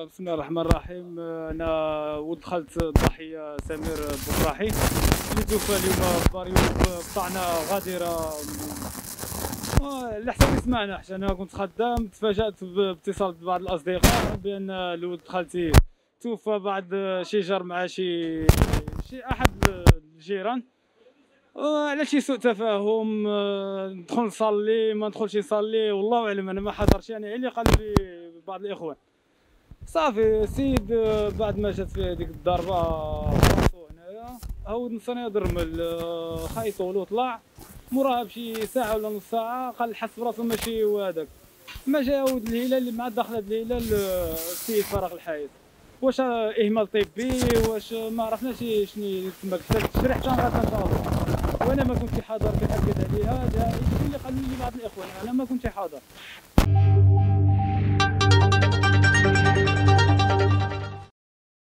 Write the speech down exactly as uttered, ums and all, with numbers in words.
بسم الله الرحمن الرحيم. انا ولد خالة الضحيه سمير بوفراحي اللي توفى اليوم في باريو قطعنا غادره. على حسب سمعنا، حيت انا كنت خدام تفاجات باتصال ببعض الاصدقاء بان الولد خالتي توفى بعد شجار مع شي شي احد الجيران على شي سوء تفاهم. ندخل نصلي ما ندخلش نصلي والله اعلم، انا ما حضرش، يعني اللي قالوا لي بعض الاخوان. صافي السيد بعد ما جات فيه هذيك الضربه راسو هنايا هاود نصني درمل خايطو له طلع موراها بشي ساعه ولا نص ساعه قال حس براسو ماشي هو هذاك. ما جا هاود الهلال اللي مع دخلت الهلال السيد فرغ الحياه. واش اهمال طبي واش ما عرفناش شنو تماك، حتى التشريح تنغادى ان شاء الله. وانا ما كنتش حاضر كنأكد عليها، هذا اللي قالوا لي بعض الاخوان، انا ما كنتش حاضر.